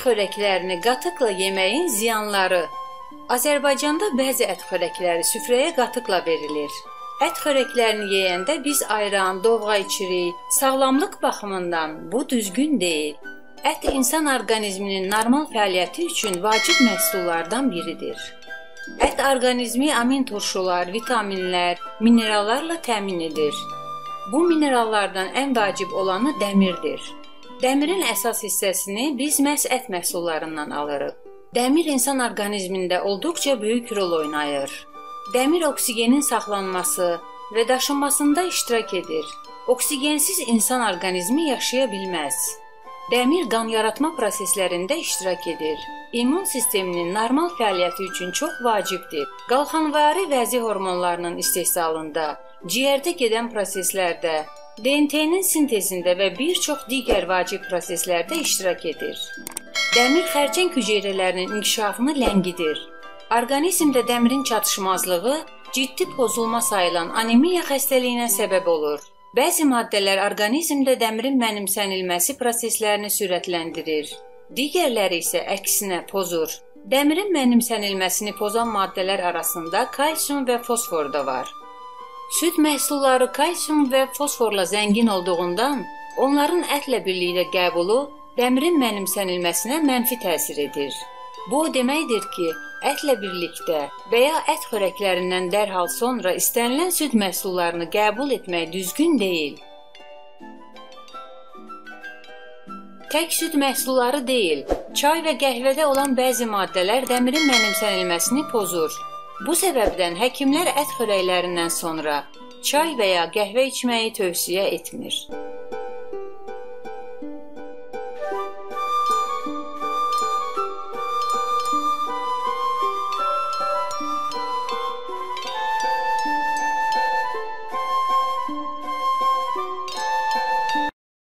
xörəklərini qatıqla yeməyin ziyanları. Azərbaycanda bəzi ət xörəkləri süfrəyə qatıqla verilir. Ət xörəklərini yeyəndə biz ayran, dovğa içirik. Sağlamlıq baxımından bu düzgün deyil. Ət insan orqanizminin normal fəaliyyəti üçün vacib məhsullardan biridir. Ət orqanizmi amin turşular, vitaminlər, minerallarla təmin edir. Bu minerallardan ən vacib olanı dəmirdir. Dəmirin əsas hissəsini biz məhz ət məhsullarından alırıq. Dəmir insan orqanizmində olduqca böyük rol oynayır. Dəmir oksigenin saxlanması və daşınmasında iştirak edir. Oksigensiz insan orqanizmi yaşaya bilməz. Dəmir qan yaratma proseslərində iştirak edir. İmmun sisteminin normal fəaliyyəti üçün çox vacibdir. Qalxanvari vəzi hormonlarının istehsalında, ciyərdə gedən proseslərdə, DNT-nin sintezində və bir çox digər vacib proseslərdə iştirak edir. Dəmir xərçəng hüceyrələrinin inkişafını ləngidir. Orqanizmdə dəmirin çatışmazlığı ciddi pozulma sayılan anemiya xəstəliyinə səbəb olur. Bəzi maddələr orqanizmdə dəmirin mənimsənilməsi proseslərini sürətləndirir. Digərləri isə əksinə pozur. Dəmirin mənimsənilməsini pozan maddələr arasında kalsium və fosfor da var. Süd məhsulları kalsium və fosforla zəngin olduğundan, onların ətlə birlikdə qəbulu dəmirin mənimsənilməsinə mənfi təsir edir. Bu o deməkdir ki, ətlə birlikdə və ya ət xörəklərindən dərhal sonra istənilən süd məhsullarını qəbul etmək düzgün deyil. Tək süd məhsulları deyil, çay və qəhvədə olan bəzi maddələr dəmirin mənimsənilməsini pozur. Bu səbəbdən həkimlər ət xörəklərindən sonra çay və ya qəhvə içməyi tövsiyə etmir.